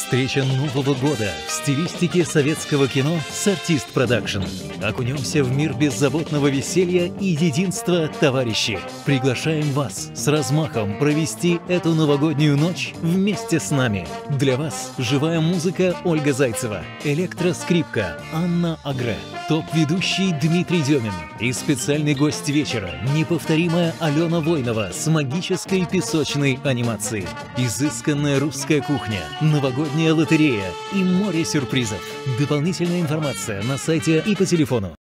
Встреча Нового года в стилистике советского кино с Артист Продакшн. Окунемся в мир беззаботного веселья и единства, товарищи. Приглашаем вас с размахом провести эту новогоднюю ночь вместе с нами. Для вас живая музыка Ольга Зайцева, электроскрипка Анна Агре, топ-ведущий Дмитрий Демин и специальный гость вечера — неповторимая Алена Войнова с магической песочной анимацией. Изысканная русская кухня, новогодняя лотерея и море сюрпризов. Дополнительная информация на сайте и по телефону.